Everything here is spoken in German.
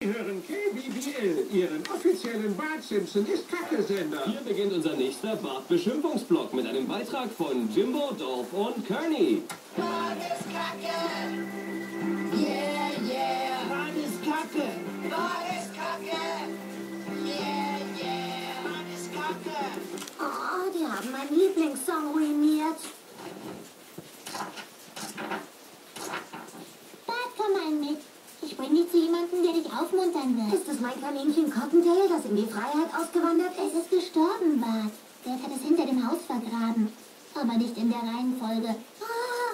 hören KBBL, Ihren offiziellen Bart Simpson ist Kacke-Sender. Hier beginnt unser nächster Bart-Beschimpfungsblock mit einem Beitrag von Jimbo, Dolph und Kearney. Bart ist Kacke! Yeah, yeah! Bart ist Kacke! Bart ist Kacke! Yeah, yeah! Bart ist Kacke! Oh, die haben meinen Lieblingssong ruiniert. Bart, komm mal mit. Ich bring dich zu jemandem, der dich aufmuntern wird. Ist es mein Kaninchen Cottontail, das in die Freiheit ausgewandert Es ist? ist gestorben, Bart. Dad hat es hinter dem Haus vergraben. Aber nicht in der Reihenfolge.